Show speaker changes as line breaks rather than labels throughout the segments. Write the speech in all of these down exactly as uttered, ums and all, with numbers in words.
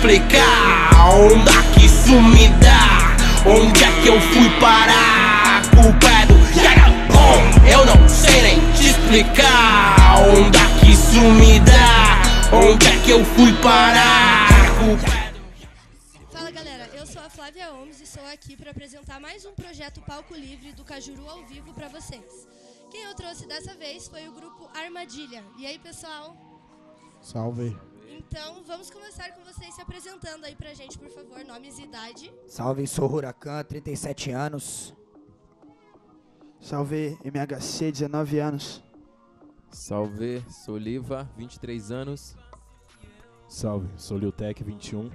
explicar. Onde é que isso me dá? Onde é que eu fui parar? A culpa é do Bom, eu não sei nem te explicar. Onde é que isso me dá? Onde é que eu fui parar? A culpa é do...
Fala galera, eu sou a Flávia Holmes e estou aqui para apresentar mais um projeto Palco Livre do Cajuru ao vivo para vocês. Quem eu trouxe dessa vez foi o grupo Armadilha. E aí pessoal?
Salve.
Então vamos começar com vocês se apresentando aí pra gente, por favor, nomes e idade.
Salve, sou Huracan, trinta e sete anos.
Salve, M H C, dezenove anos.
Salve, sou Liva, vinte e três anos.
Salve, sou Liutec, vinte e um.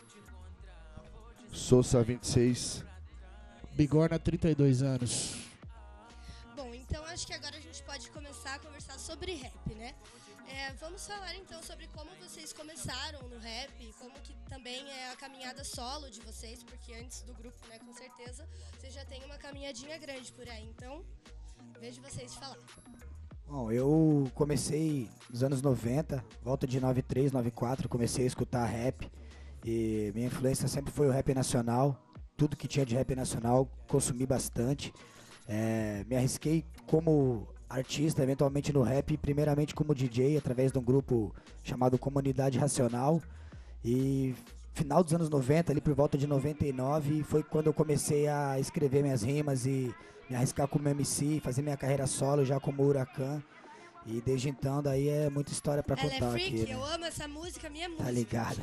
Sousa, vinte e seis.
Bigorna, trinta e dois anos.
Bom, então acho que agora a gente pode começar a conversar sobre rap, né? É, vamos falar então sobre como vocês começaram no rap, como que também é a caminhada solo de vocês, porque antes do grupo, né, com certeza, vocês já têm uma caminhadinha grande por aí, então vejo vocês falar.
Bom, eu comecei nos anos noventa, volta de noventa e três, noventa e quatro, comecei a escutar rap e minha influência sempre foi o rap nacional, tudo que tinha de rap nacional, consumi bastante, é, me arrisquei como artista, eventualmente no rap, primeiramente como D J, através de um grupo chamado Comunidade Racional, e final dos anos noventa, ali por volta de noventa e nove, foi quando eu comecei a escrever minhas rimas e me arriscar como M C, fazer minha carreira solo já como Huracan, e desde então daí é muita história pra
Ela
contar
é freak,
aqui, né?
eu amo essa música, minha música.
Tá ligado?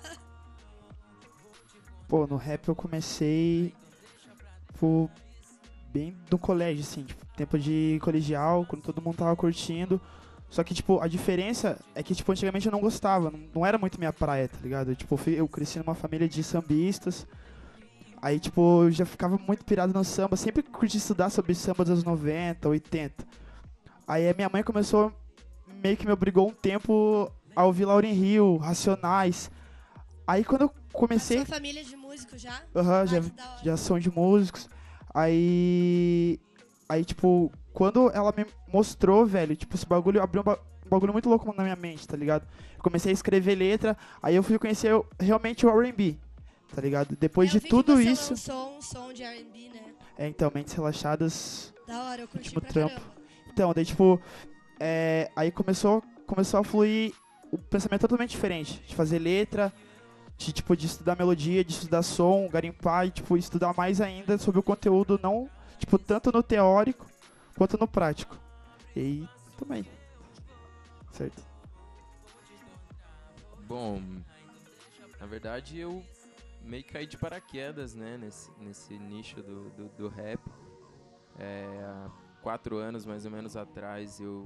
Pô, no rap eu comecei por bem do colégio, assim, tipo, tempo de colegial, quando todo mundo tava curtindo. Só que, tipo, a diferença é que, tipo, antigamente eu não gostava, não, não era muito minha praia, tá ligado? Tipo, eu, fui, eu cresci numa família de sambistas, aí, tipo, eu já ficava muito pirado no samba, sempre curti estudar sobre samba dos anos noventa, oitenta. Aí a minha mãe começou, meio que me obrigou um tempo a ouvir Lauryn Hill, Racionais. Aí quando eu comecei...
A sua família de músicos já?
Aham,
Uhum,
já, já são de músicos. Aí, aí, tipo, quando ela me mostrou, velho, tipo, esse bagulho abriu um, ba um bagulho muito louco na minha mente, tá ligado? Eu comecei a escrever letra, aí eu fui conhecer o, realmente o R and B, tá ligado? Depois
eu
de
vi
tudo
que você
isso...
lançou um som de R and B, né?
É, então, Mentes Relaxadas...
Da hora, eu curti
último
pra
trampo.
caramba.
Então, daí, tipo, é, aí começou, começou a fluir o pensamento totalmente diferente, de fazer letra... De, tipo, de estudar melodia, de estudar som, garimpar e, tipo, estudar mais ainda sobre o conteúdo, não, tipo, tanto no teórico quanto no prático. E aí, também. Certo.
Bom, na verdade eu meio que caí de paraquedas, né, nesse, nesse nicho do, do, do rap. É, há quatro anos, mais ou menos, atrás, eu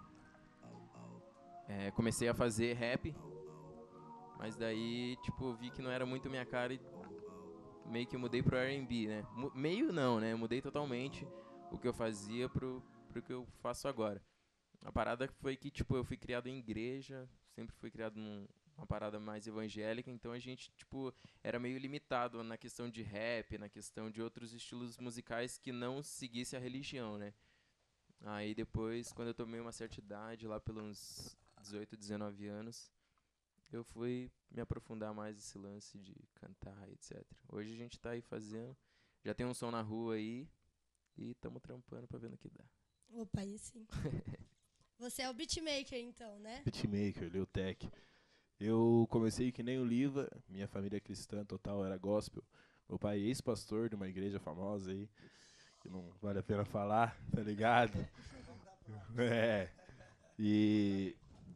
é, comecei a fazer rap. Mas daí, tipo, vi que não era muito minha cara e meio que mudei pro R and B, né? M meio não, né? Mudei totalmente o que eu fazia pro, pro que eu faço agora. A parada foi que, tipo, eu fui criado em igreja, sempre fui criado numa parada mais evangélica, então a gente, tipo, era meio limitado na questão de rap, na questão de outros estilos musicais que não seguisse a religião, né? Aí depois, quando eu tomei uma certa idade, lá pelos dezoito, dezenove anos... eu fui me aprofundar mais nesse lance de cantar, etcétera. Hoje a gente tá aí fazendo, já tem um som na rua aí e tamo trampando pra ver no que dá.
Opa, aí sim. Você é o beatmaker então, né?
Beatmaker, Liutec. Eu comecei que nem o Liva, minha família cristã total era gospel. Meu pai é ex-pastor de uma igreja famosa aí, que não vale a pena falar, tá ligado? É, e...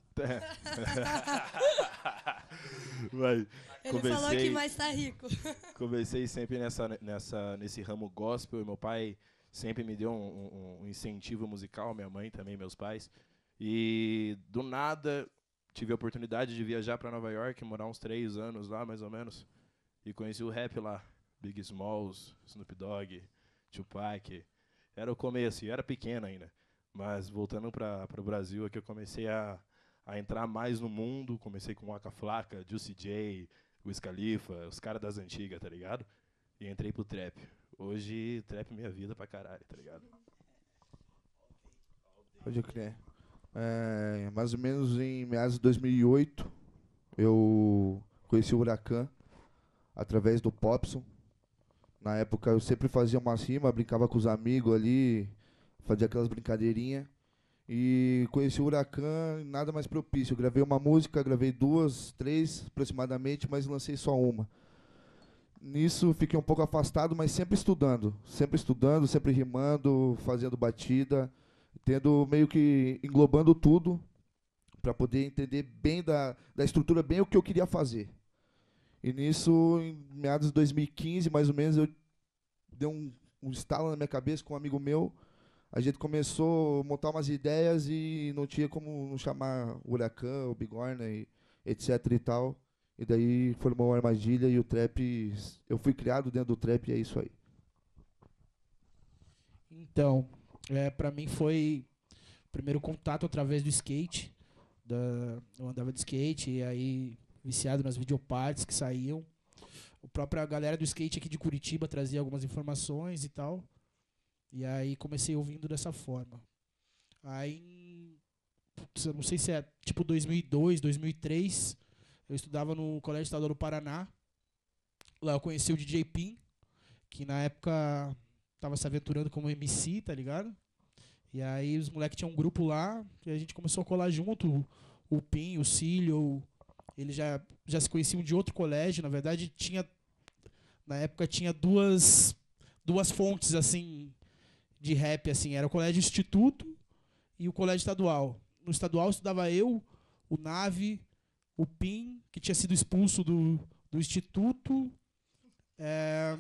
Mas
Ele
comecei,
falou que mais tá rico.
Comecei sempre nessa, nessa, nesse ramo gospel. E meu pai sempre me deu um, um, um incentivo musical, minha mãe também, meus pais. E do nada tive a oportunidade de viajar para Nova York, morar uns três anos lá, mais ou menos. E conheci o rap lá. Big Smalls, Snoop Dogg, Tupac. Era o começo, e era pequeno ainda. Mas voltando para o Brasil, aqui eu comecei a a entrar mais no mundo, comecei com Waka Flocka, Juicy J, Wiz Khalifa, os caras das antigas, tá ligado? E entrei pro trap. Hoje, trap é minha vida pra caralho, tá ligado?
Pode crer. É, mais ou menos em meados de dois mil e oito, eu conheci o Huracan através do Popson. Na época eu sempre fazia umas rimas, brincava com os amigos ali, fazia aquelas brincadeirinhas. E conheci o Huracan, nada mais propício. Eu gravei uma música, gravei duas, três aproximadamente, mas lancei só uma. Nisso fiquei um pouco afastado, mas sempre estudando. Sempre estudando, sempre rimando, fazendo batida, tendo meio que englobando tudo para poder entender bem da, da estrutura, bem o que eu queria fazer. E nisso, em meados de dois mil e quinze, mais ou menos, eu dei um, um estalo na minha cabeça com um amigo meu. A gente começou a montar umas ideias e não tinha como não chamar o Huracan, o Bigorna, e etc e tal. E daí formou uma armadilha e o trap... Eu fui criado dentro do trap e é isso aí.
Então, é, pra mim foi o primeiro contato através do skate. Da, eu andava de skate e aí viciado nas videopartes que saíam. A própria galera do skate aqui de Curitiba trazia algumas informações e tal. E aí comecei ouvindo dessa forma. Aí, putz, eu não sei se é tipo dois mil e dois, dois mil e três, eu estudava no Colégio Estadual do Paraná. Lá eu conheci o D J Pim, que na época tava se aventurando como M C, tá ligado? E aí os moleques tinham um grupo lá, e a gente começou a colar junto, o Pim, o Cílio, eles já, já se conheciam de outro colégio, na verdade tinha, na época tinha duas, duas fontes, assim, de rap, assim, era o Colégio Instituto e o Colégio Estadual. No Estadual estudava eu, o Nave, o Pim, que tinha sido expulso do, do Instituto, é,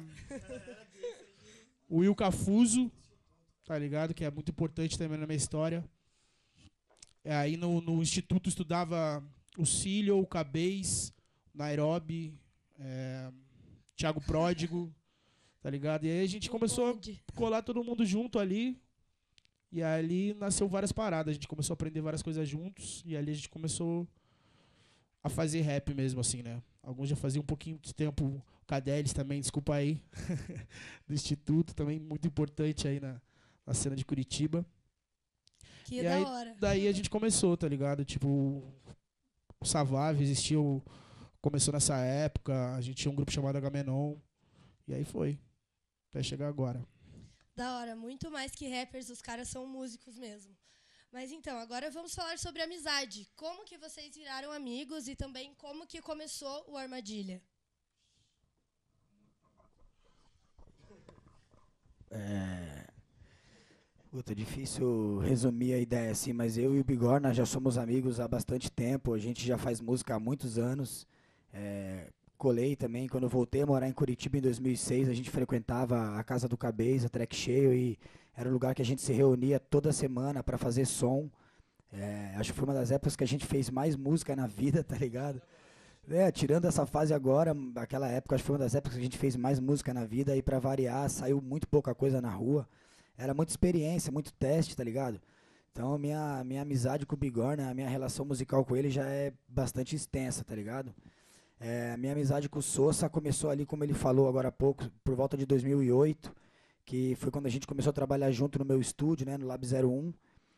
o Will Cafuso, tá ligado? Que é muito importante também na minha história. É, aí no, no Instituto estudava o Cílio, o Cabez, o Nairobi, é, Thiago Pródigo, tá ligado? E aí a gente começou a colar todo mundo junto ali. E ali nasceu várias paradas. A gente começou a aprender várias coisas juntos. E ali a gente começou a fazer rap mesmo, assim, né? Alguns já faziam um pouquinho de tempo. O Cadelis também, desculpa aí. Do Instituto, também muito importante aí na, na cena de Curitiba.
Que
e
da
aí,
hora.
daí a gente começou, tá ligado? Tipo, o Savave existiu, começou nessa época. A gente tinha um grupo chamado Agamenon. E aí foi. Até chegar agora.
Da hora, muito mais que rappers, os caras são músicos mesmo. Mas então, agora vamos falar sobre amizade. Como que vocês viraram amigos e também como que começou o Armadilha?
É... Puta, difícil resumir a ideia assim, mas eu e o Bigorna já somos amigos há bastante tempo. A gente já faz música há muitos anos. É... Colei também, quando eu voltei a morar em Curitiba em dois mil e seis, a gente frequentava a Casa do Cabez, a Track Cheio, e era um lugar que a gente se reunia toda semana para fazer som. É, acho que foi uma das épocas que a gente fez mais música na vida, tá ligado? É, tirando essa fase agora, aquela época, acho que foi uma das épocas que a gente fez mais música na vida, e para variar, saiu muito pouca coisa na rua. Era muita experiência, muito teste, tá ligado? Então, minha, minha amizade com o Bigorna, a minha relação musical com ele já é bastante extensa, tá ligado? É, a minha amizade com o Sosa começou ali, como ele falou agora há pouco, por volta de dois mil e oito, que foi quando a gente começou a trabalhar junto no meu estúdio, né, no Lab zero um.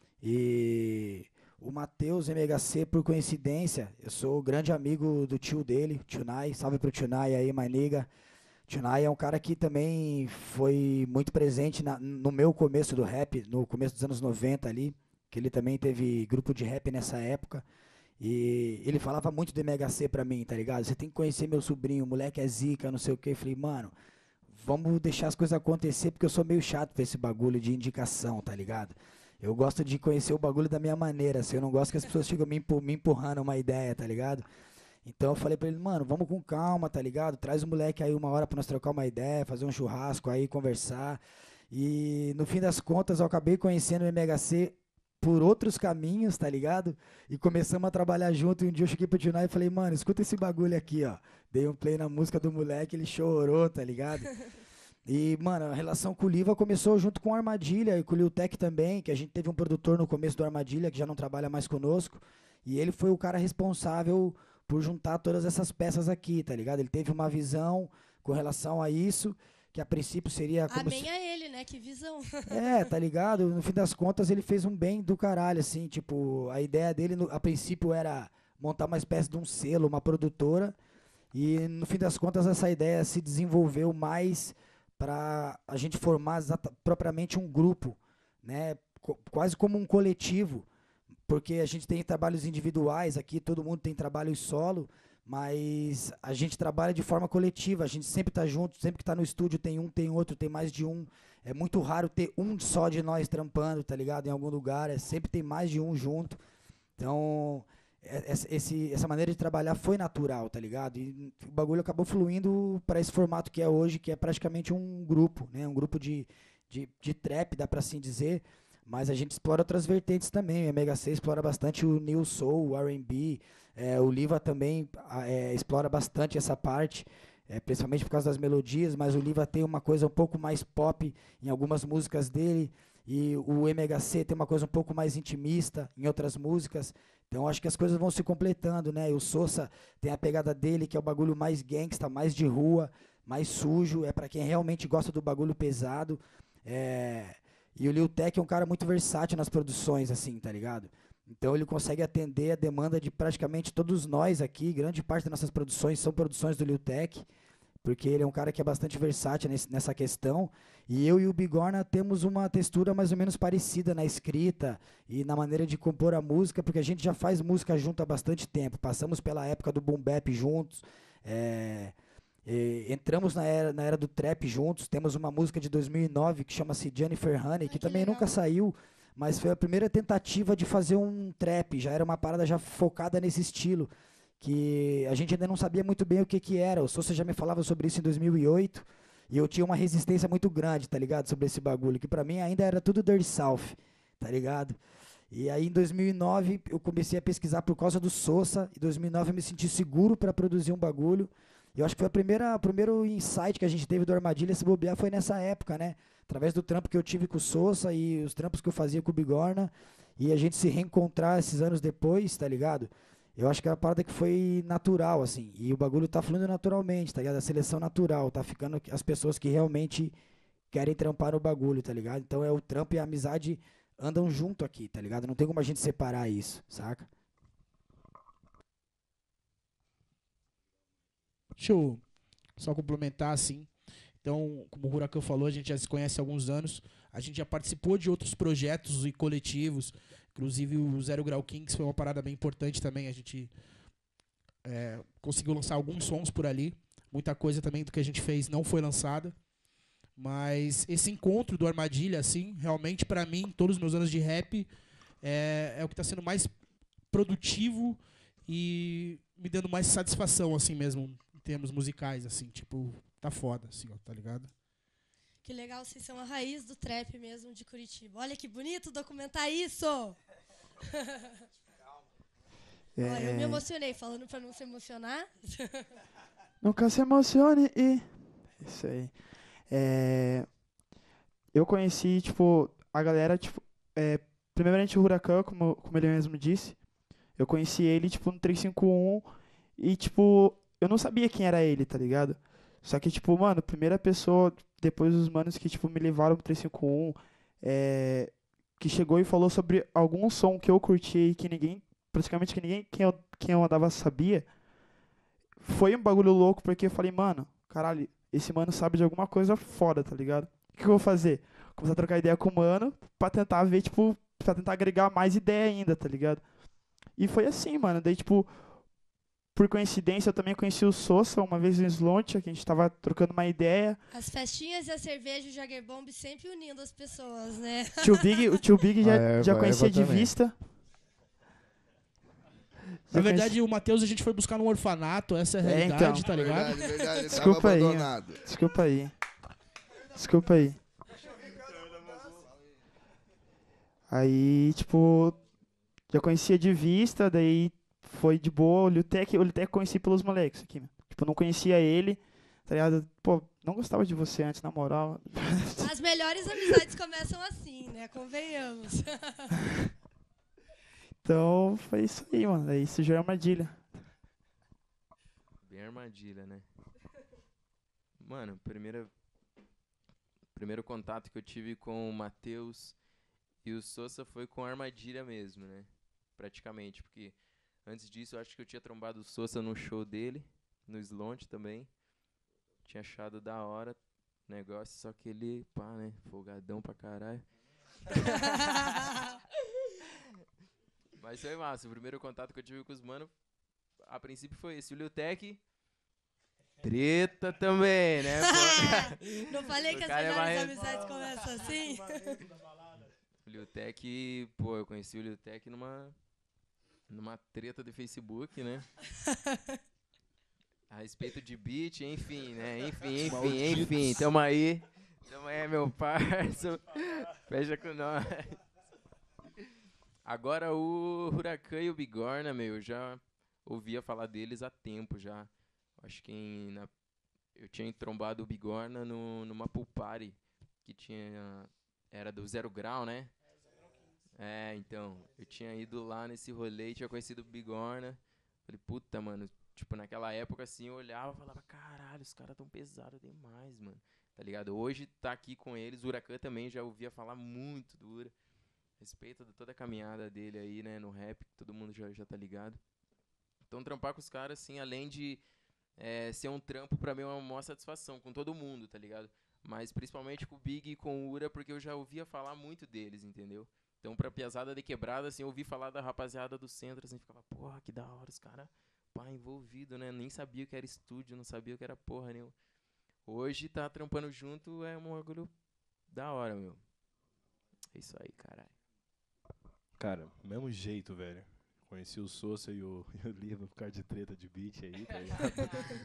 E o Matheus M H C, por coincidência, eu sou grande amigo do tio dele, tio Nai, salve pro tio Nai aí, my nigga. Tio Nai é um cara que também foi muito presente na, no meu começo do rap, no começo dos anos noventa ali, que ele também teve grupo de rap nessa época. E ele falava muito do M H C pra mim, tá ligado? Você tem que conhecer meu sobrinho, o moleque é zica, não sei o que. Eu falei, mano, vamos deixar as coisas acontecer, porque eu sou meio chato pra esse bagulho de indicação, tá ligado? Eu gosto de conhecer o bagulho da minha maneira, assim, eu não gosto que as pessoas ficam me, empur me empurrando uma ideia, tá ligado? Então eu falei pra ele, mano, vamos com calma, tá ligado? Traz o moleque aí uma hora pra nós trocar uma ideia, fazer um churrasco aí, conversar. E no fim das contas eu acabei conhecendo o M H C por outros caminhos, tá ligado? E começamos a trabalhar junto, e um dia eu cheguei pro Tunai e falei, mano, escuta esse bagulho aqui, ó. Dei um play na música do moleque, ele chorou, tá ligado? E, mano, a relação com o Liva começou junto com o Armadilha e com o Lil Tech também, que a gente teve um produtor no começo do Armadilha, que já não trabalha mais conosco, e ele foi o cara responsável por juntar todas essas peças aqui, tá ligado? Ele teve uma visão com relação a isso, que a princípio seria como
Amém
se...
a ele, né? Que visão.
É, tá ligado? No fim das contas, ele fez um bem do caralho, assim, tipo, a ideia dele, no, a princípio, era montar uma espécie de um selo, uma produtora, E no fim das contas essa ideia se desenvolveu mais para a gente formar exata, propriamente um grupo, né? Co- quase como um coletivo, porque a gente tem trabalhos individuais aqui, todo mundo tem trabalho solo, mas a gente trabalha de forma coletiva, a gente sempre está junto, sempre que está no estúdio tem um, tem outro, tem mais de um. É muito raro ter um só de nós trampando, tá ligado? Em algum lugar, é, sempre tem mais de um junto. Então, é- essa- esse, essa maneira de trabalhar foi natural, tá ligado? E o bagulho acabou fluindo para esse formato que é hoje, que é praticamente um grupo, né? Um grupo de, de, de trap, dá para assim dizer. Mas a gente explora outras vertentes também. O M H C explora bastante o New Soul, o R and B. É, o Liva também a- é, explora bastante essa parte, é, principalmente por causa das melodias. Mas o Liva tem uma coisa um pouco mais pop em algumas músicas dele. E o M H C tem uma coisa um pouco mais intimista em outras músicas. Então acho que as coisas vão se completando, né? E o Sosa tem a pegada dele, que é o bagulho mais gangsta, mais de rua, mais sujo. É pra quem realmente gosta do bagulho pesado. É, e o Lil Tech é um cara muito versátil nas produções, assim, tá ligado? Então ele consegue atender a demanda de praticamente todos nós aqui. Grande parte das nossas produções são produções do Lil Tech, porque ele é um cara que é bastante versátil nesse- nessa questão. E eu e o Bigorna temos uma textura mais ou menos parecida na escrita e na maneira de compor a música, porque a gente já faz música junto há bastante tempo. Passamos pela época do boom bap juntos, é, e entramos na era, na era do trap juntos. Temos uma música de dois mil e nove que chama-se Jennifer Honey,
Ah,
que
que
também
legal.
nunca saiu, mas foi a primeira tentativa de fazer um trap. Já era uma parada já focada nesse estilo, que a gente ainda não sabia muito bem o que que era. O Sousa já me falava sobre isso em dois mil e oito, e eu tinha uma resistência muito grande, tá ligado? Sobre esse bagulho, que pra mim ainda era tudo Dirty South, tá ligado? E aí em dois mil e nove eu comecei a pesquisar por causa do Sousa. Em dois mil e nove eu me senti seguro pra produzir um bagulho. E eu acho que foi a primeira, o primeiro insight que a gente teve do Armadilha se bobear foi nessa época, né? Através do trampo que eu tive com o Sousa e os trampos que eu fazia com o Bigorna. E a gente se reencontrar esses anos depois, tá ligado? Eu acho que é uma parada que foi natural, assim. E o bagulho tá fluindo naturalmente, tá ligado? A seleção natural, tá ficando as pessoas que realmente querem trampar no bagulho, tá ligado? Então é o trampo e a amizade andam junto aqui, tá ligado? Não tem como a gente separar isso, saca?
Deixa eu só complementar, assim. Então, como o Huracan falou, a gente já se conhece há alguns anos. A gente já participou de outros projetos e coletivos. Inclusive o Zero Grau Kings foi uma parada bem importante também. A gente é, conseguiu lançar alguns sons por ali. Muita coisa também do que a gente fez não foi lançada. Mas esse encontro do Armadilha, assim, realmente pra mim, todos os meus anos de rap, é, é o que tá sendo mais produtivo e me dando mais satisfação, assim mesmo, em termos musicais, assim, tipo, tá foda, assim, ó, tá ligado?
Que legal, vocês são a raiz do trap mesmo de Curitiba. Olha que bonito documentar isso!
É,
Ó, eu me emocionei, falando pra não se emocionar.
Nunca se emocione e... Isso aí. É, eu conheci, tipo, a galera, tipo... É, primeiramente o Huracan, como, como ele mesmo disse. Eu conheci ele, tipo, no trezentos e cinquenta e um e, tipo, eu não sabia quem era ele, tá ligado? Só que, tipo, mano, primeira pessoa, depois os manos que, tipo, me levaram pro trezentos e cinquenta e um, é, que chegou e falou sobre algum som que eu curti e que ninguém, praticamente que ninguém, quem eu, quem eu andava sabia, foi um bagulho louco, porque eu falei, mano, caralho, esse mano sabe de alguma coisa foda, tá ligado? O que eu vou fazer? Começar a trocar ideia com o mano pra tentar ver, tipo, pra tentar agregar mais ideia ainda, tá ligado? E foi assim, mano. Daí, tipo, por coincidência, eu também conheci o Sosa uma vez em Slontia, que a gente tava trocando uma ideia.
As festinhas e a cerveja e o Jager Bomb sempre unindo as pessoas, né?
Tio Big, o tio Big já,
A erva,
já
a
conhecia
erva
de
também.
vista.
Na
Já
verdade,
conheci-
o Matheus a gente foi buscar num orfanato, essa é a
É,
realidade,
então.
tá ligado?
Verdade, verdade. Ele
Desculpa
tava
aí,
abandonado.
Desculpa aí. Desculpa aí. Aí, tipo, já conhecia de vista, daí foi de boa. O Liutec, o Liutec conheci pelos moleques aqui, meu. Tipo, não conhecia ele, tá ligado? Pô, não gostava de você antes, na moral.
As melhores amizades começam assim, né? Convenhamos.
Então, foi isso aí, mano. Aí surgiu a armadilha.
Bem armadilha, né? Mano, primeira, primeiro contato que eu tive com o Matheus e o Sosa foi com a armadilha mesmo, né? Praticamente, porque antes disso eu acho que eu tinha trombado o Sosa no show dele, no Slonte também. Tinha achado da hora o negócio, só que ele, pá, né, folgadão pra caralho. Mas foi massa, o primeiro contato que eu tive com os mano, a princípio foi esse. O Lil Tech, treta também, né? Pô?
Não falei
O
que as
cara é
melhores
mais-
amizades começam assim?
O Lil Tech, pô, eu conheci o Lil Tech numa, numa treta de Facebook, né? A respeito de beat, enfim, né? Enfim, enfim,
Malditos.
enfim. Tamo aí. Tamo aí, meu parça. Fecha com nós. Agora o Huracan e o Bigorna, meu, eu já ouvia falar deles há tempo já. Acho que em, na, eu tinha trombado o Bigorna no, numa pool party que tinha... Era do Zero Grau, né? É, então. Eu tinha ido lá nesse rolê e tinha conhecido o Bigorna. Falei, puta, mano. Tipo, naquela época, assim, eu olhava e falava, caralho, os caras tão pesados demais, mano. Tá ligado? Hoje tá aqui com eles. O Huracan também já ouvia falar muito do Ura. Respeito de toda a caminhada dele aí, né, no rap, que todo mundo já, já tá ligado. Então, trampar com os caras, assim, além de é, ser um trampo, pra mim é uma maior satisfação com todo mundo, tá ligado? Mas principalmente com o Big e com o Ura, porque eu já ouvia falar muito deles, entendeu? Então, pra piazada de quebrada, assim, eu ouvi falar da rapaziada do centro, assim, ficava, porra, que da hora, os caras, pá, envolvido, né? Nem sabia o que era estúdio, não sabia o que era porra nenhuma. Hoje, tá trampando junto é um orgulho da hora, meu. É isso aí, caralho.
Cara, mesmo jeito, velho. Conheci o Sousa e o, e o Liva por causa de treta de beat aí, tá ligado?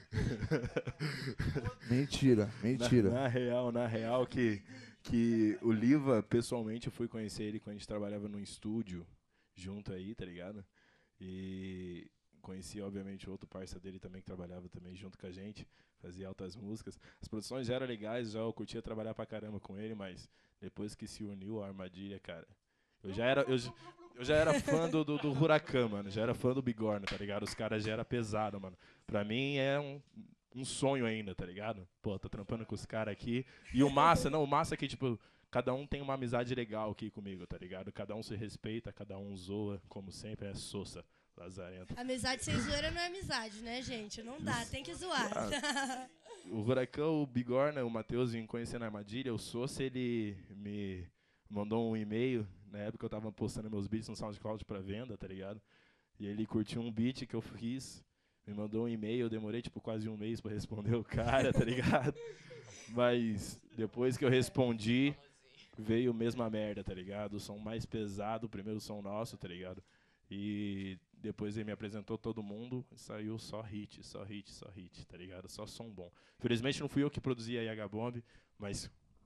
Mentira, mentira.
Na, na real, na real, que, que o Liva, pessoalmente, eu fui conhecer ele quando a gente trabalhava num estúdio junto aí, tá ligado? E conheci, obviamente, outro parceiro dele também que trabalhava também junto com a gente, fazia altas músicas. As produções já eram legais, já eu curtia trabalhar pra caramba com ele, mas depois que se uniu a Armadilha, cara, eu já era, eu, j- eu já era fã do, do, do Huracan, mano, já era fã do Bigorna, tá ligado? Os caras já eram pesados, mano. Pra mim é um, um sonho ainda, tá ligado? Pô, tô trampando com os caras aqui. E o massa, não, o massa é que, tipo, cada um tem uma amizade legal aqui comigo, tá ligado? Cada um se respeita, cada um zoa, como sempre, é Sousa, Lazarento.
Amizade sem zoeira não é amizade, né, gente? Não dá, tem que zoar.
O Huracan, o Bigorna, o Matheus vim conhecendo a Armadilha, o Sousa, ele me mandou um e-mail, na época eu tava postando meus beats no SoundCloud pra venda, tá ligado? E ele curtiu um beat que eu fiz, me mandou um e-mail, eu demorei tipo quase um mês pra responder o cara, tá ligado? Mas depois que eu respondi, veio a mesma merda, tá ligado? O som mais pesado, o primeiro som nosso, tá ligado? E depois ele me apresentou todo mundo, e saiu só hit, só hit, só hit, tá ligado? Só som bom. Felizmente não fui eu que produzi a Yaga Bomb, mas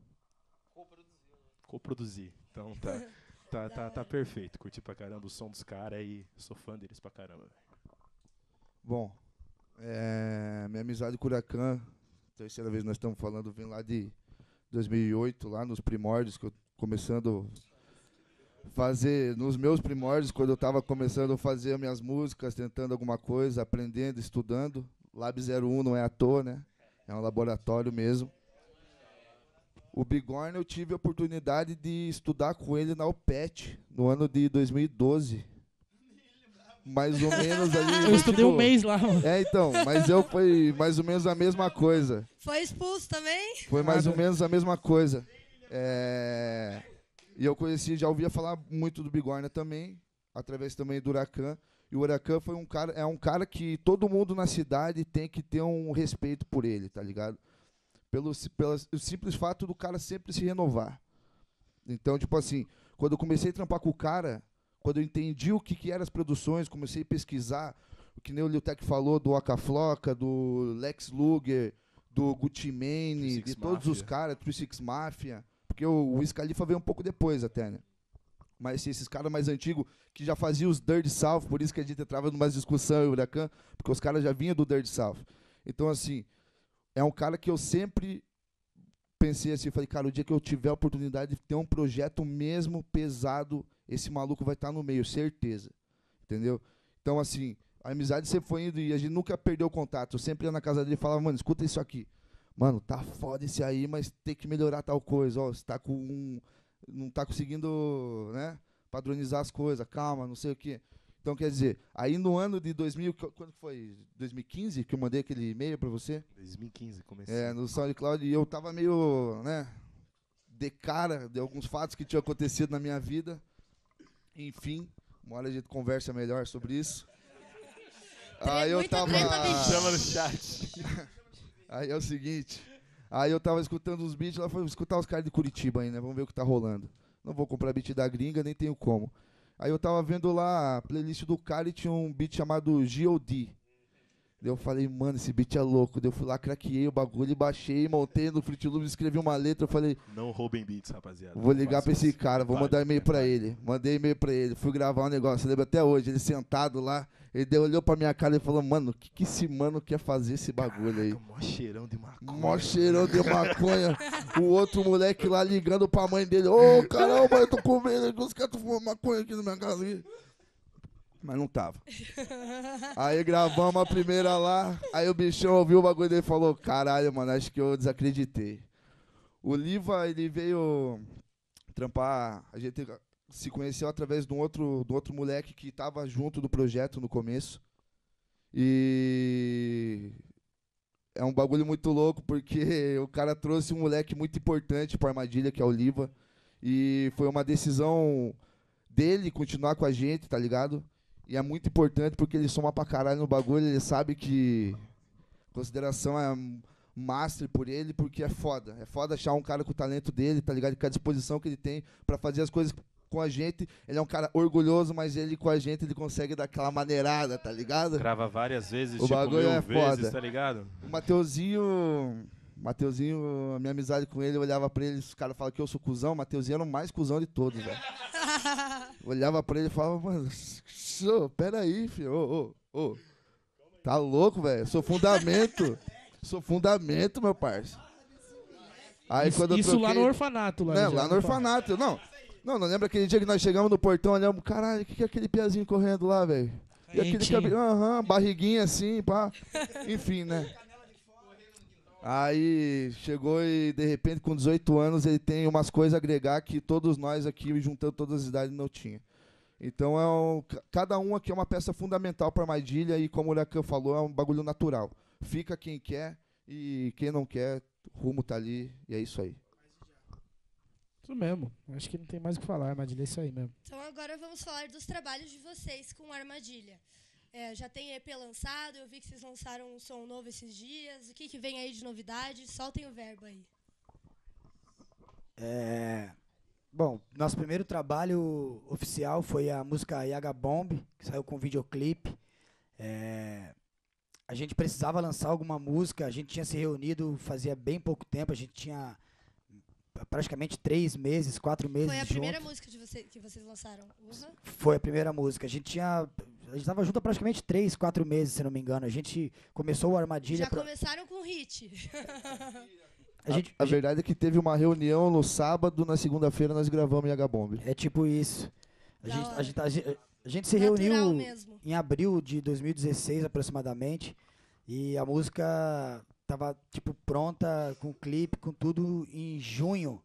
coproduzi. Então tá, tá, tá, tá perfeito. Curti pra caramba o som dos caras e sou fã deles pra caramba, velho.
Bom, é, minha amizade com o Huracan, terceira vez nós estamos falando, vem lá de dois mil e oito, lá nos primórdios, que eu começando fazer, nos meus primórdios, quando eu estava começando a fazer as minhas músicas, tentando alguma coisa, aprendendo, estudando. Lab zero um não é à toa, né? É um laboratório mesmo. O Bigorna eu tive a oportunidade de estudar com ele na U P E T, no ano de dois mil e doze. Mais ou menos ali.
Eu estudei
tipo,
um mês lá, mano.
É, então, mas eu foi mais ou menos a mesma coisa.
Foi expulso também?
Foi mais ou
Nada.
menos a mesma coisa. É, E eu conheci, já ouvia falar muito do Bigorna também, através também do Huracan. E o Huracan foi um cara, é um cara que todo mundo na cidade tem que ter um respeito por ele, tá ligado? Pelo, pelo simples fato do cara sempre se renovar. Então, tipo assim, quando eu comecei a trampar com o cara, quando eu entendi o que, que eram as produções, comecei a pesquisar, o que nem o Lil Tech falou, do Acafloca, do Lex Luger, do Gucci Mane,
Three Six
de todos os
Mafia.
caras, Three Six Mafia, porque o, o Wiz Khalifa veio um pouco depois até, né? Mas assim, esses caras mais antigos, que já faziam os Dirty South, por isso que a gente entrava numa discussão, o Huracan, porque os caras já vinham do Dirty South. Então, assim, é um cara que eu sempre pensei assim, falei, cara, o dia que eu tiver a oportunidade de ter um projeto mesmo pesado, esse maluco vai estar no meio, certeza. Entendeu? Então, assim, a amizade sempre foi indo e a gente nunca perdeu o contato. Eu sempre ia na casa dele e falava, mano, escuta isso aqui. Mano, tá foda esse aí, mas tem que melhorar tal coisa. Ó, você tá com um, não tá conseguindo, né, padronizar as coisas, calma, não sei o quê. Então, quer dizer, aí no ano de dois mil, qu- quando foi? dois mil e quinze, que eu mandei aquele e-mail pra você?
dois mil e quinze comecei.
É, no SoundCloud, e eu tava meio, né, de cara de alguns fatos que tinham acontecido na minha vida. Enfim, uma hora a gente conversa melhor sobre isso. Aí eu
muita
tava...
treta, bicho.
Chama no chat.
Aí é o seguinte, aí eu tava escutando os beats, lá foi escutar os caras de Curitiba aí, né, vamos ver o que tá rolando. Não vou comprar beat da gringa, nem tenho como. Aí eu tava vendo lá a playlist do cara e tinha um beat chamado G O D. Daí eu falei, mano, esse beat é louco. Daí eu fui lá, craqueei o bagulho, baixei, montei no Fruit Loops, escrevi uma letra, eu falei,
Não roubem beats, rapaziada.
vou ligar
Façam
pra esse
isso.
cara, vou
Vale,
mandar e-mail pra
vale.
ele. Mandei e-mail pra ele, fui gravar um negócio, eu lembro até hoje, ele sentado lá, ele daí olhou pra minha cara e falou, mano, o que, que esse mano quer fazer esse bagulho aí?
Caraca, mó cheirão de maconha.
Mó cheirão de maconha. O outro moleque lá ligando pra mãe dele, ô caramba, eu tô comendo, os caras estão fumando maconha aqui na minha casa. Aqui. Mas não tava. Aí gravamos a primeira lá, aí o bichão ouviu o bagulho dele e falou, caralho, mano, acho que eu desacreditei. O Liva, ele veio trampar, a gente se conheceu através de um outro, de um outro moleque que tava junto do projeto no começo. E é um bagulho muito louco, porque o cara trouxe um moleque muito importante pra Armadilha, que é o Liva. E foi uma decisão dele continuar com a gente, tá ligado? E é muito importante porque ele soma pra caralho no bagulho, ele sabe que consideração é master por ele, porque é foda. É foda achar um cara com o talento dele, tá ligado? Com a disposição que ele tem pra fazer as coisas com a gente. Ele é um cara orgulhoso, mas ele com a gente ele consegue dar aquela maneirada, tá ligado?
Grava várias vezes,
O
tipo
bagulho
mil
é
vezes,
foda.
tá ligado?
O Mateuzinho, Mateuzinho, a minha amizade com ele, eu olhava pra ele, os caras falam que eu sou cuzão, o Mateuzinho era o mais cuzão de todos, velho. Olhava pra ele e falava, mano, sô, peraí, filho, ô, ô, ô. Tá louco, velho? Sou fundamento. Sou fundamento, meu parça. Aí
Isso,
quando eu
isso
troquei,
lá no orfanato. Lá,
Né,
já,
lá no orfanato. Não, não, não lembra aquele dia que nós chegamos no portão, olhamos, caralho, o que, que é aquele piazinho correndo lá, velho? E aquele
Caentinho.
cabelo, aham, barriguinha assim, pá. Enfim, né? Aí chegou e, de repente, com dezoito anos, ele tem umas coisas a agregar que todos nós aqui, juntando todas as idades, não tinha. Então, é um, ca- cada um aqui é uma peça fundamental para a Armadilha e, como o Huracan falou, é um bagulho natural. Fica quem quer e quem não quer, rumo tá ali e é isso aí.
Isso mesmo. Acho que não tem mais o que falar. Armadilha é isso aí mesmo.
Então agora vamos falar dos trabalhos de vocês com Armadilha. É, já tem E P lançado, eu vi que vocês lançaram um som novo esses dias. O que, que vem aí de novidade? Soltem o verbo aí.
É, bom, nosso primeiro trabalho oficial foi a música Yaga Bomb, que saiu com videoclipe. É, a gente precisava lançar alguma música, a gente tinha se reunido fazia bem pouco tempo, a gente tinha praticamente três meses, quatro meses
Foi a
junto.
primeira música de você, que vocês lançaram? Uhum.
Foi a primeira música. A gente tinha. A gente tava junto há praticamente três, quatro meses, se não me engano. A gente começou o Armadilha.
Já
pra-
começaram com hit.
a gente,
A
a gente-
verdade é que teve uma reunião no sábado, na segunda-feira nós gravamos Yaga Bomb.
É tipo isso. A
Da
gente,
hora.
a, gente, a, gente, a gente se
Natural
reuniu
mesmo.
em abril de dois mil e dezesseis, aproximadamente. E a música tava, tipo, pronta, com clipe, com tudo, em junho.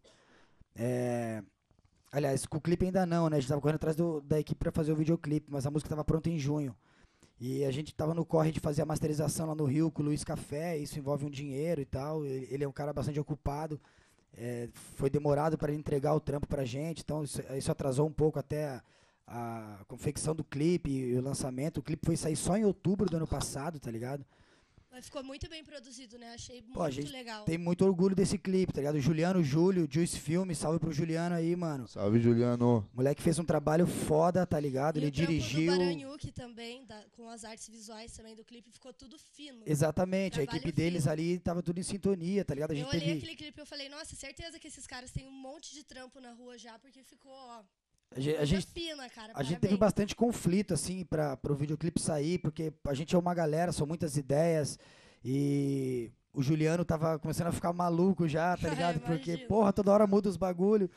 É, aliás, com o clipe ainda não, né? A gente tava correndo atrás do- da equipe pra fazer o videoclipe, mas a música tava pronta em junho. E a gente tava no corre de fazer a masterização lá no Rio com o Luiz Café, isso envolve um dinheiro e tal. Ele, ele é um cara bastante ocupado. É, foi demorado para ele entregar o trampo pra gente, então isso, isso atrasou um pouco até a, a confecção do clipe e o lançamento. O clipe foi sair só em outubro do ano passado, tá ligado?
Mas ficou muito bem produzido, né? Achei
Pô, a
muito
gente
legal.
tem muito orgulho desse clipe, tá ligado? Juliano Júlio, Juice Filme, salve pro Juliano aí, mano.
Salve, Juliano.
O moleque fez um trabalho foda, tá ligado?
E
Ele
o trampo
dirigiu.
do Baranhuque também, da- com as artes visuais também do clipe, ficou tudo fino.
Exatamente, a
Trabalho
equipe deles
fino.
ali tava tudo em sintonia, tá ligado? A
Eu
gente
olhei
teve.
aquele clipe e eu falei, nossa, certeza que esses caras têm um monte de trampo na rua já, porque ficou, ó,
A gente, a
coisa
gente,
fina, cara.
a gente teve
parabéns.
bastante conflito, assim, pra, pro videoclipe sair, porque a gente é uma galera, são muitas ideias. E o Juliano tava começando a ficar maluco já, tá ligado? Porque,
Imagino.
porra, toda hora muda os bagulho.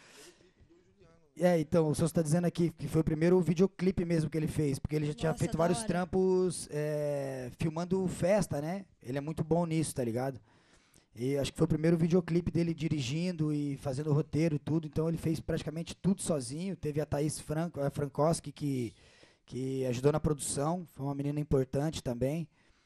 É, então, o senhor está dizendo aqui que foi o primeiro videoclipe mesmo que ele fez, porque ele já tinha
Nossa,
feito
da
vários
hora.
trampos é, filmando festa, né? Ele é muito bom nisso, tá ligado? E acho que foi o primeiro videoclipe dele dirigindo e fazendo roteiro e tudo, então ele fez praticamente tudo sozinho. Teve a Thaís Franco, a Frankowski, que, que ajudou na produção, foi uma menina importante também.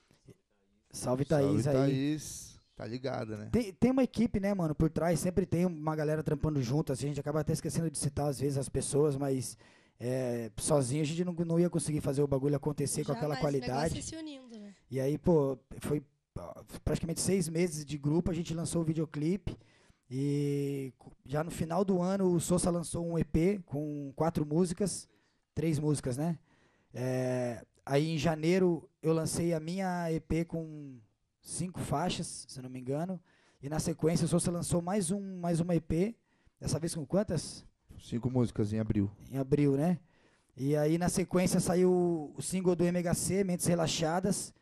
Salve, Thaís,
Salve,
aí.
Thaís. Tá ligada, né?
Tem, tem uma equipe, né, mano, por trás, sempre tem uma galera trampando junto, assim, a gente acaba até esquecendo de citar às vezes as pessoas, mas é, sozinho a gente não, não ia conseguir fazer o bagulho acontecer com aquela
Jamais, o negócio
qualidade.
é se unindo, né?
E aí, pô, foi ó, praticamente seis meses de grupo, a gente lançou o videoclipe e co- já no final do ano o Sousa lançou um E P com quatro músicas, três músicas, né? É, aí em janeiro eu lancei a minha E P com cinco faixas, se eu não me engano, e na sequência o Sousa lançou mais, um, mais uma E P, dessa vez com quantas?
Cinco músicas em abril.
Em abril, né? E aí na sequência saiu o single do M H C, Mentes Relaxadas.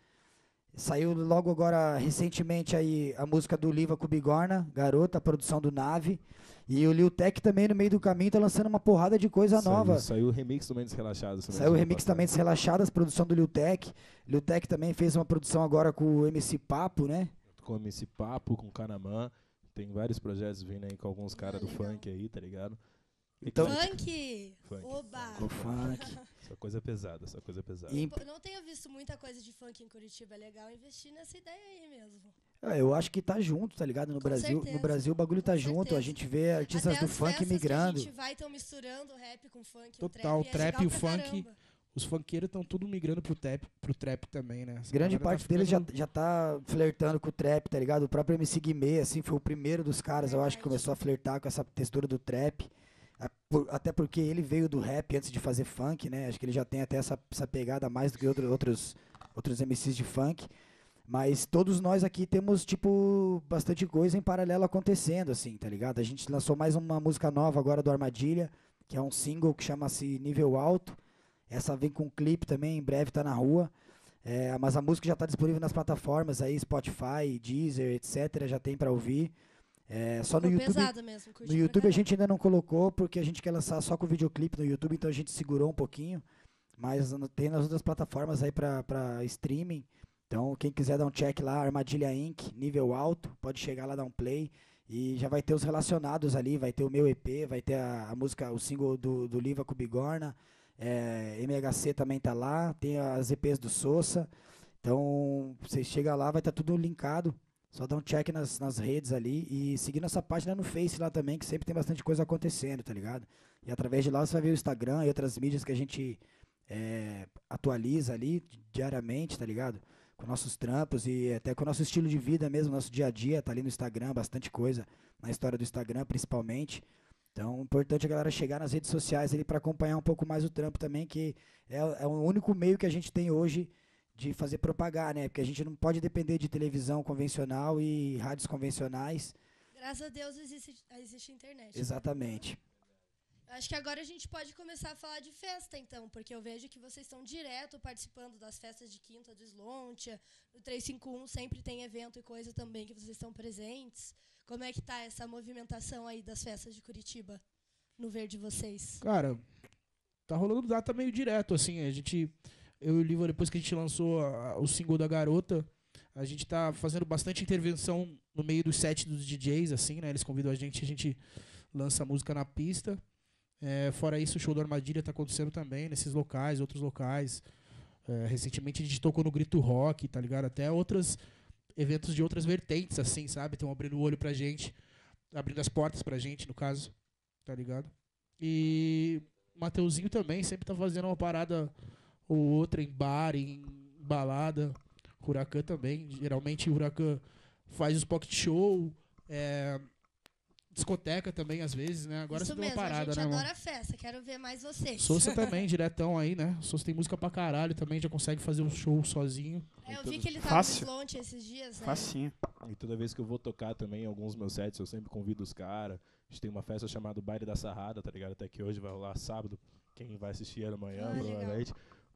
Saiu logo agora, recentemente, aí a música do Liva com Bigorna, Garota, a produção do Nave. E o Lil Tech também no meio do caminho tá lançando uma porrada de coisa
Saiu-
nova.
Saiu o remix do Mentes Relaxados. também
Saiu o
semana
remix
passada.
também de Relaxadas, produção do Lil Tech. Lil Tech também fez uma produção agora com o M C Papo, né?
Com esse papo, com o Canamã. Tem vários projetos vindo aí com alguns caras do
legal.
funk aí, tá ligado? E
Então-
que-
Funk!
Funk.
Oba!
Com funk.
Essa coisa é pesada, essa coisa é pesada.
E,
Pô, eu não tenho visto muita coisa de funk em Curitiba. É legal investir nessa ideia aí mesmo.
ah, eu acho que tá junto, tá ligado? No
Com
Brasil,
certeza,
no Brasil o bagulho tá
com
junto.
certeza.
A gente vê artistas
Até
do
as
funk
festas
migrando.
Que a gente vai estão misturando o rap com o funk.
Total,
o trap,
o trap
é
e o
legal pra
funk.
caramba.
Os funkeiros estão tudo migrando pro trap, pro trap também, né? Essa
Grande
parada
parte
tá
deles já,
ficando-
já tá flertando com o trap, tá ligado? O próprio M C Guimê, assim, foi o primeiro dos caras, eu acho, que
Verdade.
começou a flertar com essa textura do trap. A- por- Até porque ele veio do rap antes de fazer funk, né? Acho que ele já tem até essa, essa pegada mais do que outro, outros, outros M Cs de funk. Mas todos nós aqui temos, tipo, bastante coisa em paralelo acontecendo, assim, tá ligado? A gente lançou mais uma música nova agora do Armadilha, que é um single que chama-se Nível Alto. Essa vem com um clipe também, em breve tá na rua. É, mas a música já tá disponível nas plataformas aí, Spotify, Deezer, etcétera. Já tem pra ouvir. É, só no
Ficou
YouTube.
pesado mesmo. curti
No
pra
YouTube a
caramba.
gente ainda não colocou, porque a gente quer lançar só com videoclipe no YouTube, então a gente segurou um pouquinho. Mas no- tem nas outras plataformas aí pra, pra streaming. Então quem quiser dar um check lá, Armadilha Incorporated, nível alto, pode chegar lá, dar um play. E já vai ter os relacionados ali, vai ter o meu E P, vai ter a, a música, o single do, do Liva com o Bigorna. É, M H C também tá lá, tem as E Ps do Sousa. Então você chega lá, vai estar tudo linkado. Só dá um check nas, nas redes ali e seguir nossa página no Face lá também, que sempre tem bastante coisa acontecendo, tá ligado? E através de lá você vai ver o Instagram e outras mídias que a gente é, atualiza ali diariamente, tá ligado? Com nossos trampos e até com o nosso estilo de vida mesmo, nosso dia a dia, tá ali no Instagram, bastante coisa na história do Instagram principalmente. Então, é importante a galera chegar nas redes sociais ali para acompanhar um pouco mais o trampo também, que é, é o único meio que a gente tem hoje de fazer propagar, né? Porque a gente não pode depender de televisão convencional e rádios convencionais.
Graças a Deus existe, existe internet.
Exatamente.
Acho que agora a gente pode começar a falar de festa, então, porque eu vejo que vocês estão direto participando das festas de quinta do Slontia, do trezentos e cinquenta e um sempre tem evento e coisa também que vocês estão presentes. Como é que tá essa movimentação aí das festas de Curitiba, no ver de vocês?
Cara, tá rolando data meio direto, assim, a gente... Eu e o Liva, depois que a gente lançou a- o single da Garota, a gente tá fazendo bastante intervenção no meio do set dos D Js, assim, né? Eles convidam a gente, a gente lança a música na pista. É, fora isso, o show do Armadilha tá acontecendo também nesses locais, outros locais. É, recentemente a gente tocou no Grito Rock, tá ligado? Até outros eventos de outras vertentes, assim, sabe? Estão abrindo o olho pra gente, abrindo as portas pra gente, no caso, tá ligado? E o Mateuzinho também sempre tá fazendo uma parada ou outra em bar, em balada. Huracan também. Geralmente o Huracan faz os pocket show, é, discoteca também, às vezes, né? Agora
Isso
você deu uma
mesmo,
parada,
a gente
né, mano?
adora festa, quero ver mais vocês.
Sousa também, diretão aí, né? Sousa tem música pra caralho também, já consegue fazer um show sozinho.
É, eu vi que ele tava
Fácil.
no Slontia esses dias, né?
Facinho.
E toda vez que eu vou tocar também, em alguns meus sets, eu sempre convido os caras. A gente tem uma festa chamada Baile da Sarrada, tá ligado? Até que hoje vai rolar sábado. Quem vai assistir é amanhã,
Ah, legal.
provavelmente.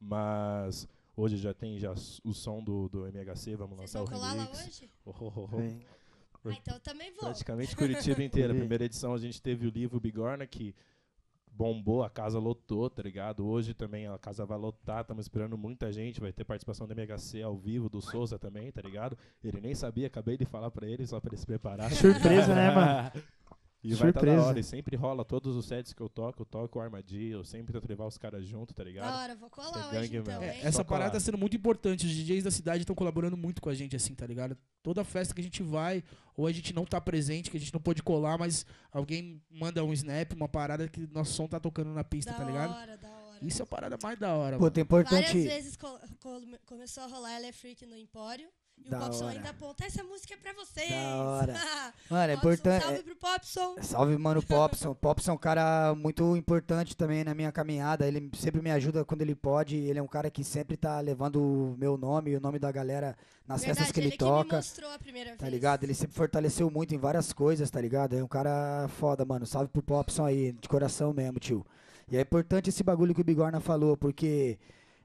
Mas hoje já tem já s- o som do, do M H C, vamos
Vocês
lançar
vão
o
colar lá
remix.
hoje?
Oh, oh, oh, oh.
Vem.
Ah, então eu também vou.
Praticamente Curitiba inteira. A
Vem.
primeira edição a gente teve o livro Bigorna, que bombou, a casa lotou, tá ligado? Hoje também a casa vai lotar, estamos esperando muita gente, vai ter participação do M H C ao vivo, do Souza também, tá ligado? Ele nem sabia, acabei de falar pra ele, só pra ele se preparar.
Surpresa, né, mano?
E vai estar da
Surpresa.
hora. E sempre rola todos os sets que eu toco. Eu toco o Armadillo. Eu sempre tento levar os caras junto, tá ligado?
Da hora, vou colar
Você
hoje
gangue,
então,
mano.
hein?
Essa
Só
parada
colar.
tá sendo muito importante. Os D Js da cidade estão colaborando muito com a gente, assim, tá ligado? Toda festa que a gente vai, ou a gente não tá presente, que a gente não pôde colar, mas alguém manda um snap, uma parada que nosso som tá tocando na pista,
Da
tá ligado?
hora, da hora.
Isso é a parada mais da hora,
Pô,
mano.
tem
Várias
importante.
vezes co- co- começou a rolar Ela é Freak no Empório. E
Da
o Popson
hora.
ainda aponta, essa música é pra vocês.
Da hora. Mano, é
Popson,
importante.
Salve pro Popson.
Salve, mano, Popson. Popson é um cara muito importante também na minha caminhada. Ele sempre me ajuda quando ele pode. Ele é um cara que sempre tá levando o meu nome e o nome da galera nas
Verdade,
festas que ele,
ele que
toca.
me mostrou a primeira
Tá
vez.
ligado? Ele sempre fortaleceu muito em várias coisas, tá ligado? É um cara foda, mano. Salve pro Popson aí, de coração mesmo, tio. E é importante esse bagulho que o Bigorna falou, porque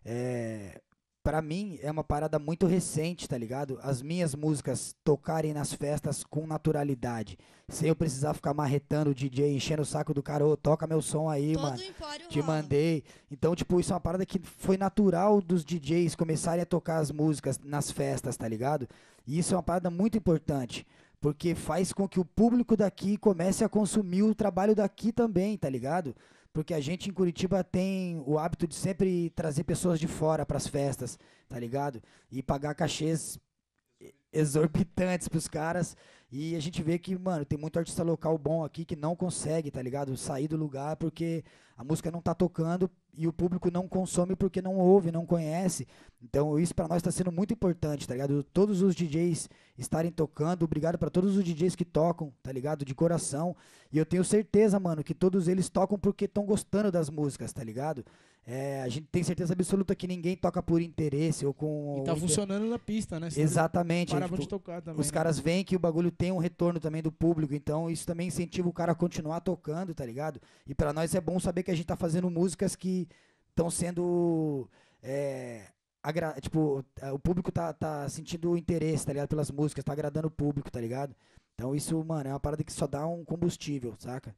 é, pra mim é uma parada muito recente, tá ligado? As minhas músicas tocarem nas festas com naturalidade, sem eu precisar ficar marretando o D J, enchendo o saco do cara, ô, toca meu som aí,
Todo
mano.
o Empório
Te
rola.
mandei. Então, tipo, isso é uma parada que foi natural dos D Js começarem a tocar as músicas nas festas, tá ligado? E isso é uma parada muito importante, porque faz com que o público daqui comece a consumir o trabalho daqui também, tá ligado? Porque a gente em Curitiba tem o hábito de sempre trazer pessoas de fora pras festas, tá ligado? E pagar cachês exorbitantes pros caras. E a gente vê que, mano, tem muito artista local bom aqui que não consegue, tá ligado? Sair do lugar porque a música não tá tocando e o público não consome porque não ouve, não conhece. Então isso pra nós tá sendo muito importante, tá ligado? Todos os D Js estarem tocando, obrigado pra todos os D Js que tocam, tá ligado? De coração. E eu tenho certeza, mano, que todos eles tocam porque estão gostando das músicas, tá ligado? É, a gente tem certeza absoluta que ninguém toca por interesse ou com...
E tá
o inter-
funcionando na pista, né? Senão
Exatamente.
eles paravam
tipo,
de tocar também.
os
né?
caras veem que o bagulho tem um retorno também do público, então isso também incentiva o cara a continuar tocando, tá ligado? E pra nós é bom saber que a gente tá fazendo músicas que estão sendo. É, agra- tipo, o público tá, tá sentindo interesse, tá ligado? Pelas músicas, tá agradando o público, tá ligado? Então isso, mano, é uma parada que só dá um combustível, saca?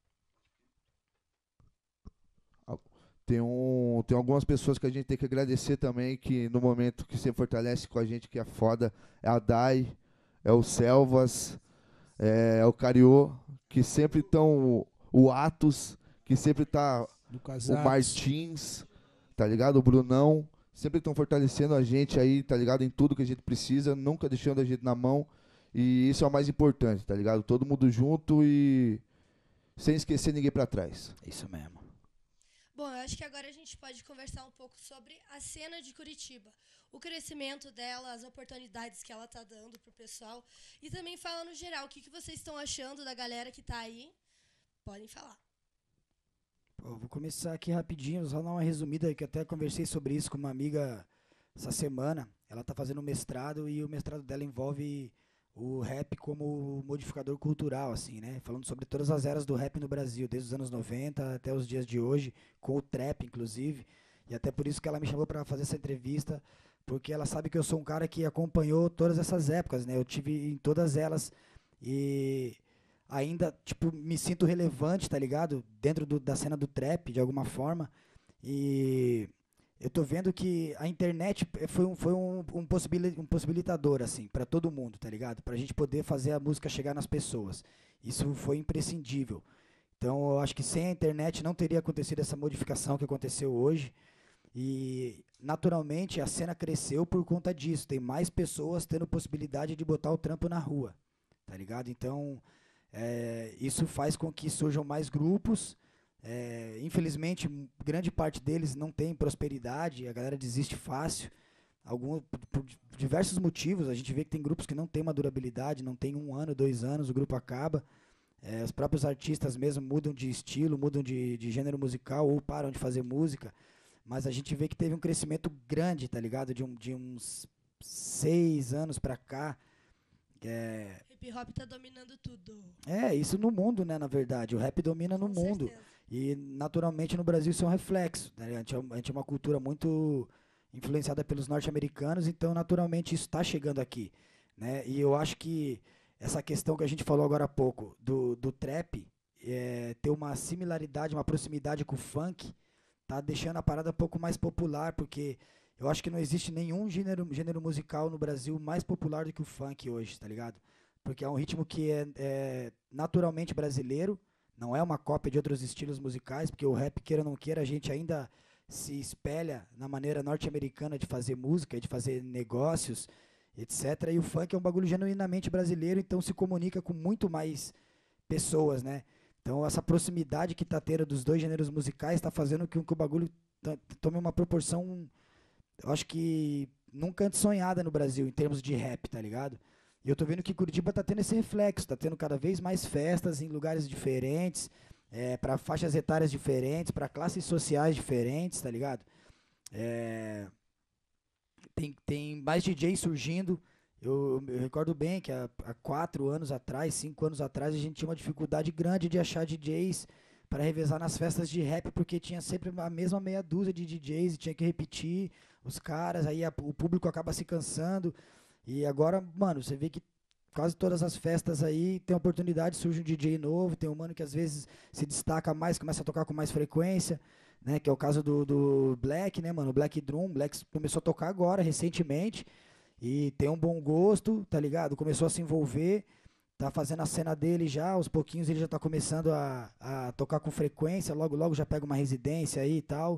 Tem, um, tem algumas pessoas que a gente tem que agradecer também, que no momento que sempre fortalece com a gente, que é foda, é a Dai, é o Selvas, é, é o Cariô, que sempre estão, o Atos, que sempre tá,
Do
o
Casados.
Martins, tá ligado? O Brunão, sempre estão fortalecendo a gente aí, tá ligado? Em tudo que a gente precisa, nunca deixando a gente na mão, e isso é o mais importante, tá ligado? Todo mundo junto e sem esquecer ninguém pra trás.
É isso mesmo.
Bom, eu acho que agora a gente pode conversar um pouco sobre a cena de Curitiba. O crescimento dela, as oportunidades que ela tá dando pro pessoal. E também fala no geral, o que, que vocês estão achando da galera que tá aí? Podem falar.
Pô, vou começar aqui rapidinho, só dar uma resumida, que eu até conversei sobre isso com uma amiga essa semana. Ela tá fazendo mestrado e o mestrado dela envolve o rap como modificador cultural, assim, né? Falando sobre todas as eras do rap no Brasil, desde os anos noventa até os dias de hoje, com o trap, inclusive. E até por isso que ela me chamou para fazer essa entrevista, porque ela sabe que eu sou um cara que acompanhou todas essas épocas, né? Eu tive em todas elas e ainda, tipo, me sinto relevante, tá ligado? Dentro do, da cena do trap, de alguma forma. E eu tô vendo que a internet foi um, foi um, um, possibili- um possibilitador, assim, pra todo mundo, tá ligado? Pra gente poder fazer a música chegar nas pessoas. Isso foi imprescindível. Então, eu acho que sem a internet não teria acontecido essa modificação que aconteceu hoje. E, naturalmente, a cena cresceu por conta disso. Tem mais pessoas tendo possibilidade de botar o trampo na rua, tá ligado? Então, é, isso faz com que surjam mais grupos. É, infelizmente, m- grande parte deles não tem prosperidade, a galera desiste fácil. Algum, por, por di- diversos motivos, a gente vê que tem grupos que não tem uma durabilidade, não tem um ano, dois anos, o grupo acaba. É, os próprios artistas mesmo mudam de estilo, mudam de, de gênero musical ou param de fazer música. Mas a gente vê que teve um crescimento grande, tá ligado? De, um, de uns seis anos pra cá. É,
Hip hop tá dominando tudo.
é, isso no mundo, né, na verdade. O rap domina no
Com
mundo.
certeza.
E, naturalmente, no Brasil isso é um reflexo. Né? A, gente é, um- a gente é uma cultura muito influenciada pelos norte-americanos, então, naturalmente, isso está chegando aqui. Né? E eu acho que essa questão que a gente falou agora há pouco, do, do trap, é, ter uma similaridade, uma proximidade com o funk, tá deixando a parada um pouco mais popular, porque eu acho que não existe nenhum gênero, gênero musical no Brasil mais popular do que o funk hoje, tá ligado? porque é um ritmo que é, é naturalmente brasileiro, não é uma cópia de outros estilos musicais, porque o rap, queira ou não queira, a gente ainda se espelha na maneira norte-americana de fazer música, de fazer negócios, etcétera. E o funk é um bagulho genuinamente brasileiro, então se comunica com muito mais pessoas, né? Então essa proximidade que tá tendo dos dois gêneros musicais está fazendo com que o bagulho tome uma proporção, eu acho que nunca antes sonhada no Brasil, em termos de rap, tá ligado? E eu tô vendo que Curitiba tá tendo esse reflexo, tá tendo cada vez mais festas em lugares diferentes, é, para faixas etárias diferentes, para classes sociais diferentes, tá ligado? É, tem, tem mais D Js surgindo. Eu, eu recordo bem que há, há quatro anos atrás, cinco anos atrás, a gente tinha uma dificuldade grande de achar D Js para revezar nas festas de rap, porque tinha sempre a mesma meia dúzia de D Js e tinha que repetir os caras, aí a, o público acaba se cansando. E agora, mano, você vê que quase todas as festas aí tem oportunidade, surge um D J novo, tem um mano que às vezes se destaca mais, começa a tocar com mais frequência, né? Que é o caso do, do Black, né, mano? O Black Drum, o Black começou a tocar agora, recentemente, e tem um bom gosto, tá ligado? Começou a se envolver, tá fazendo a cena dele já, aos pouquinhos ele já tá começando a, a tocar com frequência, logo logo já pega uma residência aí e tal.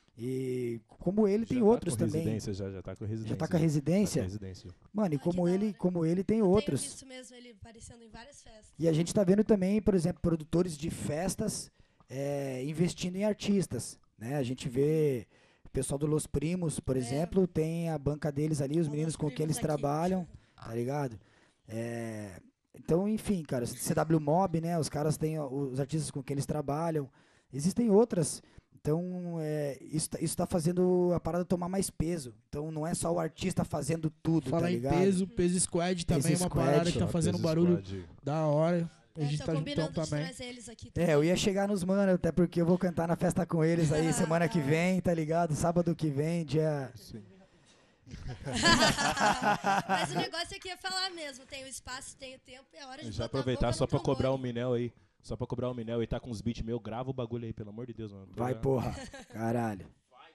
E como ele, tem
Já
outros
tá com
também.
residência, já, já tá com residência.
Já tá com a
Tá
residência?
com residência.
Mano, e
Ah, que
como
da
ele,
hora.
como ele tem
Eu
outros.
tenho visto mesmo ele aparecendo em várias festas.
E a gente tá vendo também, por exemplo, produtores de festas é, investindo em artistas, né? A gente vê o pessoal do Los Primos, por
É.
exemplo, tem a banca deles ali, os
Ó,
meninos
Los
com quem
Primos
eles
aqui.
trabalham, tá ligado? É, então, enfim, cara, C W Mob, né? Os caras têm ó, os artistas com quem eles trabalham. Existem outras. Então, é, isso, tá- isso tá fazendo a parada tomar mais peso. Então, não é só o artista fazendo tudo,
Falar
tá
em
ligado?
peso, peso squad também é uma
Squad.
parada que tá
Só
fazendo um
Peso
barulho
Squad.
da hora. A
É,
gente
tô
tá juntão
combinando de
também.
trazer eles aqui
É, eu ia chegar nos mano, até porque eu vou cantar na festa com eles aí semana que vem, tá ligado? Sábado que vem, dia...
Sim.
Mas o negócio é que ia falar mesmo. Tem o espaço, tem o tempo, é hora de
Já
botar a
aproveitar
boca
só
no
pra cobrar o
trombone.
Minel aí. Só pra cobrar o Minel e tá com os beats meus, grava o bagulho aí, pelo amor de Deus, mano. Tô
Vai,
já-
porra. Caralho.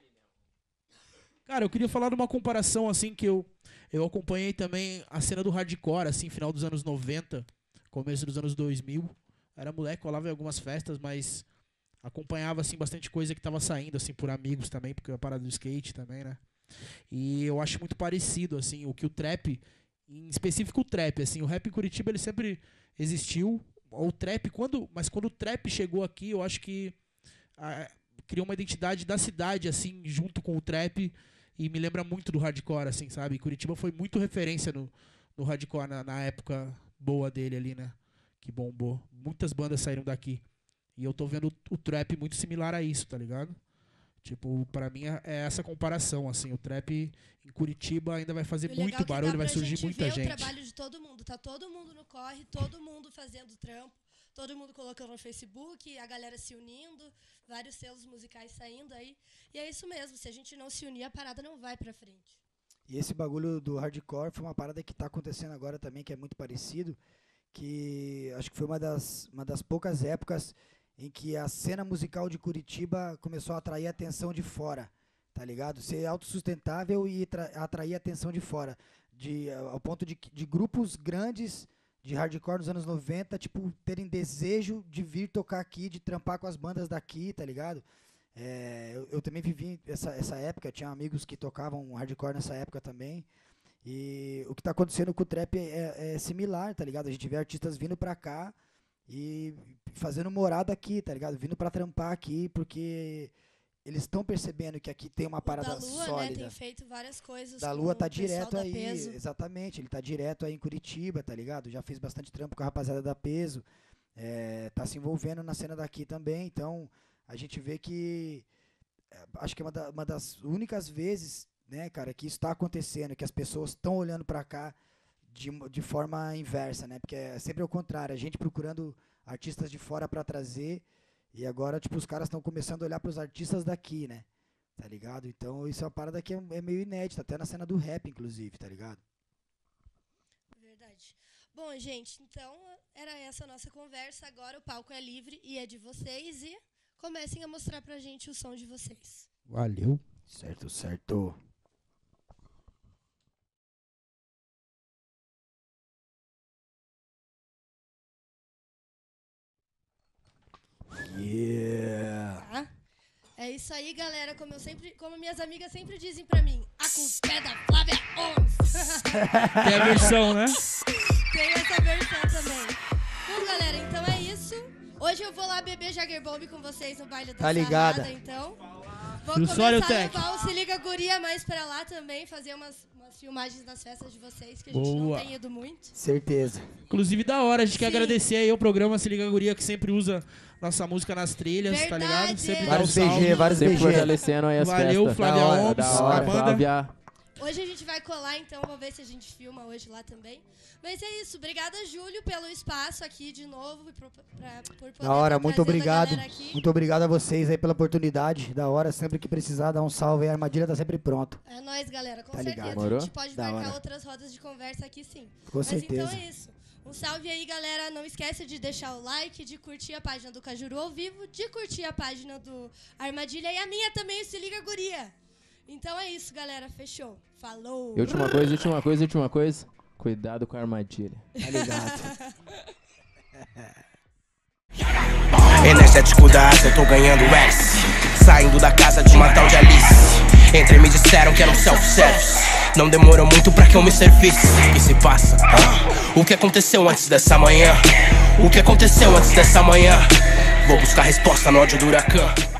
Cara, eu queria falar de uma comparação, assim, que eu, eu acompanhei também a cena do hardcore, assim, final dos anos noventa, começo dos anos dois mil. Era moleque, colava em algumas festas, mas acompanhava, assim, bastante coisa que tava saindo, assim, por amigos também, porque a parada do skate também, né? E eu acho muito parecido, assim, o que o trap, em específico o trap, assim, o rap em Curitiba, ele sempre existiu, o trap, quando, mas quando o trap chegou aqui, eu acho que ah, criou uma identidade da cidade, assim, junto com o trap, e me lembra muito do hardcore, assim, sabe? Curitiba foi muito referência no, no hardcore na, na época boa dele ali, né? Que bombou. Muitas bandas saíram daqui. E eu tô vendo o, o trap muito similar a isso, tá ligado? Tipo, pra mim é é essa comparação, assim. O trap em Curitiba ainda vai fazer
E o legal
muito
é que
barulho,
dá
vai
pra
surgir
gente
muita
ver
gente.
o trabalho de todo mundo. Tá todo mundo no corre, todo mundo fazendo trampo, todo mundo colocando no Facebook, a galera se unindo, vários selos musicais saindo aí. E é isso mesmo, se a gente não se unir, a parada não vai pra frente.
E esse bagulho do hardcore foi uma parada que tá acontecendo agora também, que é muito parecido, que acho que foi uma das, uma das poucas épocas em que a cena musical de Curitiba começou a atrair atenção de fora, tá ligado? Ser autossustentável e tra- atrair atenção de fora, de, ao ponto de, que- de grupos grandes de hardcore nos anos noventa, tipo, terem desejo de vir tocar aqui, de trampar com as bandas daqui, tá ligado? É, eu, eu também vivi essa, essa época, tinha amigos que tocavam hardcore nessa época também. E o que tá acontecendo com o trap é, é similar, tá ligado? A gente vê artistas vindo pra cá e fazendo morada aqui, tá ligado? Vindo pra trampar aqui, porque eles estão percebendo que aqui tem uma
O
parada
da Lua, né,
sólida.
tem feito várias coisas.
Da
com
Lua tá
o pessoal
direto
da
aí,
Peso.
exatamente, ele tá direto aí em Curitiba, tá ligado? Já fez bastante trampo com a rapaziada da Peso, é, tá se envolvendo na cena daqui também, então a gente vê que é, acho que é uma, da- uma das únicas vezes, né, cara, que isso tá acontecendo, que as pessoas estão olhando pra cá de, mo- de forma inversa, né? Porque é sempre o contrário, a gente procurando artistas de fora pra trazer e agora, tipo, os caras estão começando a olhar pros artistas daqui, né? Tá ligado? Então isso é uma parada que é, é meio inédita, até na cena do rap, inclusive, tá ligado?
Verdade. Bom, gente, então era essa a nossa conversa. Agora o palco é livre e é de vocês. E comecem a mostrar pra gente o som de vocês.
Valeu.
Certo, certo.
isso aí, galera. Como, eu sempre, como minhas amigas sempre dizem pra mim, a culpa é da Flávia Holmes.
Tem a versão, né?
Tem essa versão também. Bom, galera, então é isso. Hoje eu vou lá beber Jager Bomb com vocês no baile da
Tá ligada.
Sarrada, então. Vou
No
começar a
Tech.
levar o Se Liga Guria mais pra lá também, fazer umas, umas filmagens das festas de vocês, que a gente
Boa.
não tem ido muito.
Certeza.
Inclusive, da hora. A gente quer
Sim.
agradecer aí ao programa Se Liga Guria, que sempre usa nossa música nas trilhas, tá
Verdade,
ligado? Sempre
é.
dá o
Vários
salve.
B G, vários
Sempre
B G.
fortalecendo aí as
Valeu,
festas.
Flávia
Da hora,
Holmes,
Da hora,
Amanda.
Flávia.
Hoje a gente vai colar, então, vou ver se a gente filma hoje lá também. Mas é isso, obrigada, Júlio, pelo espaço aqui de novo e por, pra, por poder
Da hora,
tá
muito
trazendo a
obrigado.
galera aqui.
Muito obrigado a vocês aí pela oportunidade. Da hora, sempre que precisar, dá um salve aí. A armadilha tá sempre pronto.
É nóis, galera, com
Tá
certeza.
ligado.
A
Morou?
gente pode
Da
marcar
hora.
outras rodas de conversa aqui, sim.
Com
Mas
certeza.
então é isso. Um salve aí, galera. Não esquece de deixar o like, de curtir a página do Cajuru ao vivo, de curtir a página do Armadilha e a minha também, Se Liga Guria. Então é isso, galera. Fechou. Falou.
E última coisa, última coisa, última coisa. Cuidado com a armadilha.
Tá ligado.
E nessa dificuldade eu tô ganhando S, saindo da casa de uma tal de Alice. Entre me disseram que era um self-service. Não demorou muito pra que eu me servisse. O que se passa? Ah, o que aconteceu antes dessa manhã? O que aconteceu antes dessa manhã? Vou buscar resposta no ódio do huracão.